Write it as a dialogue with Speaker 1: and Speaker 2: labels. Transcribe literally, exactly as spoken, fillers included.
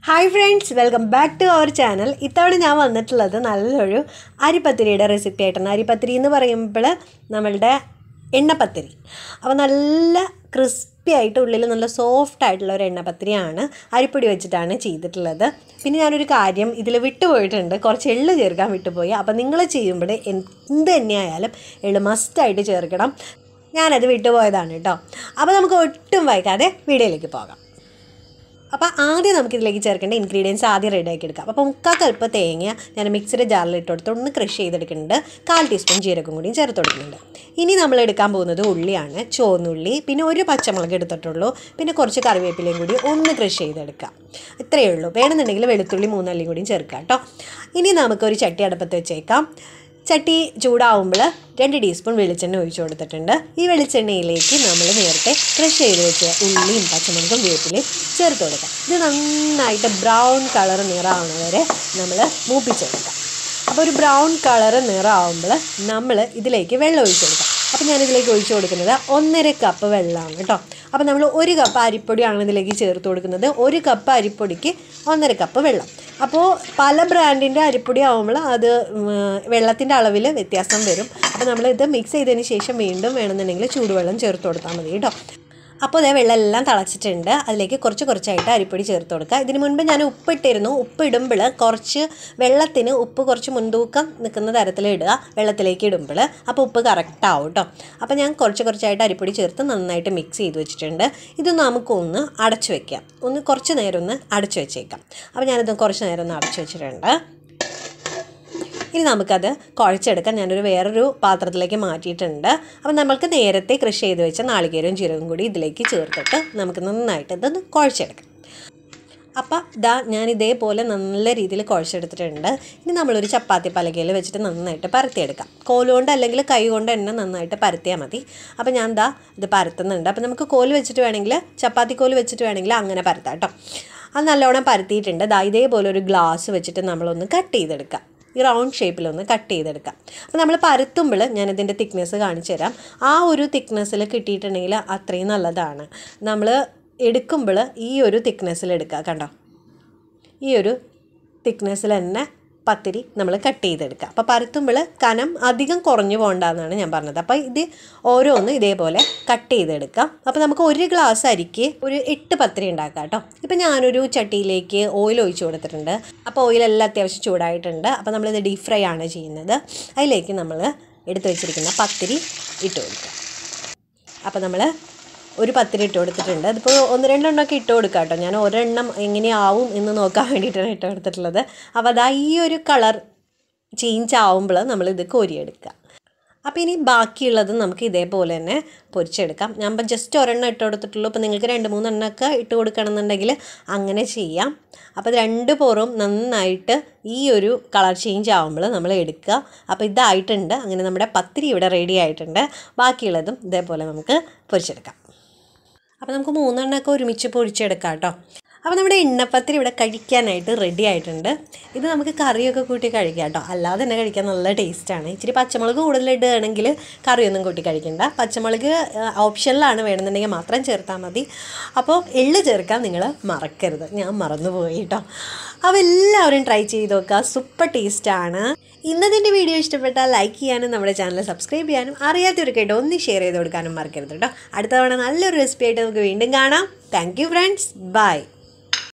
Speaker 1: Hi friends, welcome back to our channel. ഇത്തവണ ഞാൻ വന്നിട്ടുള്ളത് നല്ലൊരു അരിപ്പത്തിരിയുടെ റെസിപ്പി ആയിട്ടാണ്. അരിപ്പത്തിരി എന്ന് പറയുമ്പോൾ നമ്മളുടെ എണ്ണപ്പത്തിരി. അപ്പോൾ നല്ല ക്രിസ്പി ആയിട്ട് ഉള്ളിൽ നല്ല സോഫ്റ്റ് ആയിട്ടുള്ള ഒരു എണ്ണപ്പത്തിരിയാണ് അരിപ്പൊടി വെച്ചിട്ടാണ് ചെയ്തിട്ടുള്ളത്. പിന്നെ ഞാനൊരു കാര്യം ഇതിൽ വിട്ടുപോയിട്ടുണ്ട്, കുറച്ച് എള്ള് ചേർക്കാൻ വിട്ടുപോയി. അപ്പോൾ നിങ്ങൾ ചെയ്യുമ്പോൾ എന്ത് തന്നെയായാലും എള്ള് മസ്റ്റായിട്ട് ചേർക്കണം. ഞാനത് വിട്ടുപോയതാണ് കേട്ടോ. അപ്പോൾ നമുക്ക് ഒട്ടും വൈകാതെ വീഡിയോയിലേക്ക് പോകാം. അപ്പോൾ ആദ്യം നമുക്കിതിലേക്ക് ചേർക്കേണ്ട ഇൻഗ്രീഡിയൻസ് ആദ്യം റെഡിയാക്കി എടുക്കാം. അപ്പോൾ മുക്കാൽ കപ്പ് തേങ്ങ ഞാൻ മിക്സിയുടെ ജാറിൽ ഇട്ട് കൊടുത്ത് ഒന്ന് ക്രഷ് ചെയ്തെടുക്കുന്നുണ്ട്. കാൽ ടീസ്പൂൺ ജീരകം കൂടിയും ചേർത്ത് കൊടുക്കുന്നുണ്ട്. ഇനി നമ്മൾ എടുക്കാൻ പോകുന്നത് ഉള്ളിയാണ്, ചുവന്നുള്ളി, പിന്നെ ഒരു പച്ചമുളക് എടുത്തിട്ടുള്ളൂ, പിന്നെ കുറച്ച് കറിവേപ്പിലയും കൂടി ഒന്ന് ക്രഷ് ചെയ്തെടുക്കാം. ഇത്രയേ ഉള്ളൂ. വേണമെന്നുണ്ടെങ്കിൽ വെളുത്തുള്ളി മൂന്നല്ലിയും കൂടിയും ചേർക്കാം കേട്ടോ. ഇനി നമുക്കൊരു ചട്ടി അടുപ്പത്ത് വെച്ചേക്കാം. ചട്ടി ചൂടാവുമ്പോൾ രണ്ട് ടീസ്പൂൺ വെളിച്ചെണ്ണ ഒഴിച്ചു കൊടുത്തിട്ടുണ്ട്. ഈ വെളിച്ചെണ്ണയിലേക്ക് നമ്മൾ നേരത്തെ ക്രഷ് ചെയ്ത് വെച്ച് ഉള്ളിയും പച്ചമുളകും വേപ്പിലയും ചേർത്ത് കൊടുക്കാം. ഇത് നന്നായിട്ട് ബ്രൗൺ കളർ നിറമാവുന്ന വരെ നമ്മൾ മൂപ്പിച്ചെടുക്കാം. അപ്പോൾ ഒരു ബ്രൗൺ കളർ നിറമാവുമ്പോൾ നമ്മൾ ഇതിലേക്ക് വെള്ളം ഒഴിച്ചു കൊടുക്കാം. അപ്പോൾ ഞാനിതിലേക്ക് ഒഴിച്ചു കൊടുക്കുന്നത് ഒന്നര കപ്പ് വെള്ളമാണ് കേട്ടോ. അപ്പോൾ നമ്മൾ ഒരു കപ്പ് അരിപ്പൊടിയാണ് ഇതിലേക്ക് ചേർത്ത് കൊടുക്കുന്നത്. ഒരു കപ്പ് അരിപ്പൊടിക്ക് ഒന്നര കപ്പ് വെള്ളം. അപ്പോൾ പല ബ്രാൻഡിൻ്റെ അരിപ്പൊടി ആകുമ്പോൾ അത് വെള്ളത്തിൻ്റെ അളവിൽ വ്യത്യാസം വരും. അപ്പോൾ നമ്മളിത് മിക്സ് ചെയ്തതിന് ശേഷം വീണ്ടും വേണമെന്നുണ്ടെങ്കിൽ ചൂടുവെള്ളം ചേർത്ത് കൊടുത്താൽ മതി കേട്ടോ. അപ്പോൾ അതേ വെള്ളം എല്ലാം തിളച്ചിട്ടുണ്ട്. അതിലേക്ക് കുറച്ച് കുറച്ചായിട്ട് അരിപ്പൊടി ചേർത്ത് കൊടുക്കുക. ഇതിന് മുൻപ് ഞാൻ ഉപ്പിട്ടിരുന്നു. ഉപ്പ് ഇടുമ്പോൾ കുറച്ച് വെള്ളത്തിന് ഉപ്പ് കുറച്ച് മുൻതൂക്കം നിൽക്കുന്ന തരത്തിൽ ഇടുക വെള്ളത്തിലേക്ക് ഇടുമ്പോൾ. അപ്പോൾ ഉപ്പ് കറക്റ്റ് ആവും കേട്ടോ. അപ്പോൾ ഞാൻ കുറച്ച് കുറച്ചായിട്ട് അരിപ്പൊടി ചേർത്ത് നന്നായിട്ട് മിക്സ് ചെയ്ത് വെച്ചിട്ടുണ്ട്. ഇത് നമുക്കൊന്ന് അടച്ചു വയ്ക്കാം. ഒന്ന് കുറച്ച് നേരം ഒന്ന് അടച്ചു വെച്ചേക്കാം. അപ്പോൾ ഞാനിത് കുറച്ച് നേരം ഒന്ന് അടച്ചു വെച്ചിട്ടുണ്ട്. ഇനി നമുക്കത് കുഴച്ചെടുക്കാം. ഞാനൊരു വേറൊരു പാത്രത്തിലേക്ക് മാറ്റിയിട്ടുണ്ട്. അപ്പോൾ നമ്മൾക്ക് നേരത്തെ കൃഷി ചെയ്ത് വെച്ച നാളികേരവും ജീരകവും കൂടി ഇതിലേക്ക് ചേർത്തിട്ട് നമുക്ക് നന്നായിട്ട് ഇതൊന്ന് കുഴച്ചെടുക്കാം. അപ്പോൾ ഇതാ ഞാൻ ഇതേപോലെ നല്ല രീതിയിൽ കുഴച്ചെടുത്തിട്ടുണ്ട്. ഇനി നമ്മളൊരു ചപ്പാത്തി പലകയിൽ വെച്ചിട്ട് നന്നായിട്ട് പരത്തിയെടുക്കാം. കോലുകൊണ്ട് അല്ലെങ്കിൽ കൈ കൊണ്ട് തന്നെ നന്നായിട്ട് പരത്തിയാൽ മതി. അപ്പോൾ ഞാൻ ഇതാ ഇത് പരത്തുന്നുണ്ട്. അപ്പോൾ നമുക്ക് കോല് വെച്ചിട്ട് വേണമെങ്കിൽ ചപ്പാത്തി കോല് വെച്ചിട്ട് വേണമെങ്കിൽ അങ്ങനെ പരത്താം കേട്ടോ. അത് നല്ലോണം പരത്തിയിട്ടുണ്ട്. ദാ ഇതേപോലെ ഒരു ഗ്ലാസ് വെച്ചിട്ട് നമ്മളൊന്ന് കട്ട് ചെയ്തെടുക്കാം. ഈ റൗണ്ട് ഷേപ്പിലൊന്ന് കട്ട് ചെയ്തെടുക്കാം. അപ്പോൾ നമ്മൾ പരത്തുമ്പോൾ ഞാനിതിൻ്റെ തിക്നെസ് കാണിച്ചു തരാം. ആ ഒരു തിക്നെസ്സിൽ കിട്ടിയിട്ടുണ്ടെങ്കിൽ അത്രയും നല്ലതാണ്. നമ്മൾ എടുക്കുമ്പോൾ ഈ ഒരു തിക്നെസ്സിൽ എടുക്കുക. കണ്ടോ, ഈ ഒരു തിക്നെസ്സിൽ തന്നെ പത്തിരി നമ്മൾ കട്ട് ചെയ്തെടുക്കുക. അപ്പോൾ പരത്തുമ്പോൾ കനം അധികം കുറഞ്ഞു പോകണ്ടെന്നാണ് ഞാൻ പറഞ്ഞത്. അപ്പോൾ ഇത് ഓരോന്ന് ഇതേപോലെ കട്ട് ചെയ്തെടുക്കാം. അപ്പോൾ നമുക്ക് ഒരു ഗ്ലാസ് അരിക്ക് ഒരു എട്ട് പത്തിരി ഉണ്ടാക്കാം കേട്ടോ. ഇപ്പോൾ ഞാനൊരു ചട്ടിയിലേക്ക് ഓയിൽ ഒഴിച്ചു കൊടുത്തിട്ടുണ്ട്. അപ്പോൾ ഓയിലെല്ലാം അത്യാവശ്യം ചൂടായിട്ടുണ്ട്. അപ്പോൾ നമ്മളിത് ഡീപ് ഫ്രൈ ആണ് ചെയ്യുന്നത്. അതിലേക്ക് നമ്മൾ എടുത്തു വെച്ചിരിക്കുന്ന പത്തിരി ഇട്ട് കൊടുക്കുക. അപ്പോൾ നമ്മൾ ഒരു പത്തിരി ഇട്ട് കൊടുത്തിട്ടുണ്ട്. അതിപ്പോൾ ഒന്ന് രണ്ടെണ്ണമൊക്കെ ഇട്ട് കൊടുക്കാം കേട്ടോ. ഞാൻ ഒരെണ്ണം എങ്ങനെയാവും എന്ന് നോക്കാൻ വേണ്ടിയിട്ടാണ് ഇട്ട് കൊടുത്തിട്ടുള്ളത്. അപ്പോൾ അതാ ഈ ഒരു കളർ ചേഞ്ച് ആവുമ്പോൾ നമ്മളിത് കോരിയെടുക്കുക. അപ്പോൾ ഇനി ബാക്കിയുള്ളത് നമുക്ക് ഇതേപോലെ തന്നെ പൊരിച്ചെടുക്കാം. ഞാൻ ഇപ്പോൾ ജസ്റ്റ് ഒരെണ്ണം ഇട്ട് കൊടുത്തിട്ടുള്ളൂ. ഇപ്പോൾ നിങ്ങൾക്ക് രണ്ട് മൂന്നെണ്ണമൊക്കെ ഇട്ട് കൊടുക്കണമെന്നുണ്ടെങ്കിൽ അങ്ങനെ ചെയ്യാം. അപ്പോൾ രണ്ട് പുറവും നന്നായിട്ട് ഈ ഒരു കളർ ചേഞ്ച് ആവുമ്പോൾ നമ്മൾ എടുക്കുക. അപ്പോൾ ഇതായിട്ടുണ്ട്. അങ്ങനെ നമ്മുടെ പത്തിരി ഇവിടെ റെഡി ആയിട്ടുണ്ട്. ബാക്കിയുള്ളതും ഇതേപോലെ നമുക്ക് പൊരിച്ചെടുക്കാം. അപ്പോൾ നമുക്ക് മൂന്നെണ്ണമൊക്കെ ഒരുമിച്ച് പൊരിച്ചെടുക്കാം കേട്ടോ. അപ്പോൾ നമ്മുടെ എണ്ണപ്പത്തിരി ഇവിടെ കഴിക്കാനായിട്ട് റെഡി ആയിട്ടുണ്ട്. ഇത് നമുക്ക് കറിയൊക്കെ കൂട്ടി കഴിക്കാം കേട്ടോ. അല്ലാതെ തന്നെ കഴിക്കാൻ നല്ല ടേസ്റ്റാണ്. ഇച്ചിരി പച്ചമുളക് കൂടുതലിടുകയാണെങ്കിൽ കറിയൊന്നും കൂട്ടി കഴിക്കണ്ട. പച്ചമുളക് ഓപ്ഷനിലാണ്, വേണമെന്നുണ്ടെങ്കിൽ മാത്രം ചേർത്താൽ മതി. അപ്പോൾ എള്ള് ചേർക്കാൻ നിങ്ങൾ മറക്കരുത്. ഞാൻ മറന്നുപോയി കേട്ടോ. അപ്പോൾ എല്ലാവരും ട്രൈ ചെയ്ത് നോക്കുക. സൂപ്പർ ടേസ്റ്റാണ്. ഇന്നതിൻ്റെ വീഡിയോ ഇഷ്ടപ്പെട്ടാൽ ലൈക്ക് ചെയ്യാനും നമ്മുടെ ചാനൽ സബ്സ്ക്രൈബ് ചെയ്യാനും അറിയാത്തവർക്കായിട്ട് ഒന്ന് ഷെയർ ചെയ്ത് കൊടുക്കാനും മറക്കരുത് കേട്ടോ. അടുത്ത തവണ നല്ലൊരു റെസിപ്പി ആയിട്ട് നമുക്ക് വീണ്ടും കാണാം. Thank you friends. ബൈ.